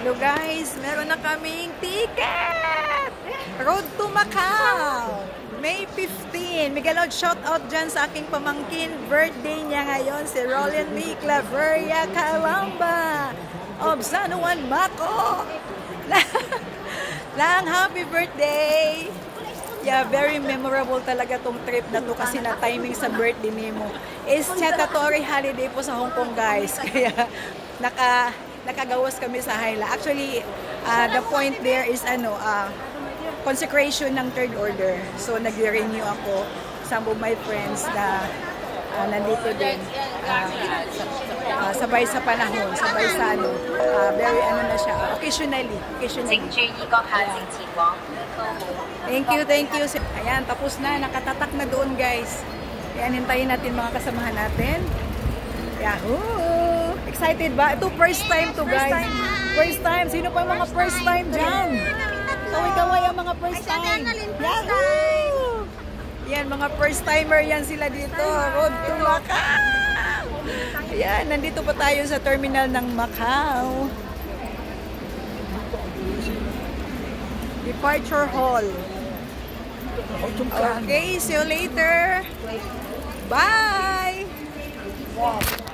Hello guys, meron na kaming ticket! Road to Macau! May 15. Miguelod, shout out dyan sa aking pamangkin. Birthday niya ngayon, si Roland V. Claveria Calamba of San Juan, Maco. Lang, happy birthday! Yeah, very memorable talaga tong trip na to kasi na timing sa birthday ni mo. Is statutory holiday po sa Hong Kong guys. Kaya nakagawas kami sa Haila. Actually, the point there is consecration ng third order. So nag-renew ako. Some of my friends na nandito din. Sabay sa panahon, sabay sa very na siya. Occasionally. Thank you. Ayan, tapos na. Nakatatak na doon guys. Ayan, hintayin natin mga kasamahan natin. Yahoo! Excited ba? Ito first time to guys. First time. Sino pa yung mga first time dyan? Kaway-kaway ang mga first time. Yahoo! Yan, mga first timer yan sila dito. Road to Macau! Ayan, nandito pa tayo sa terminal ng Macau. Departure hall. Okay, see you later. Bye!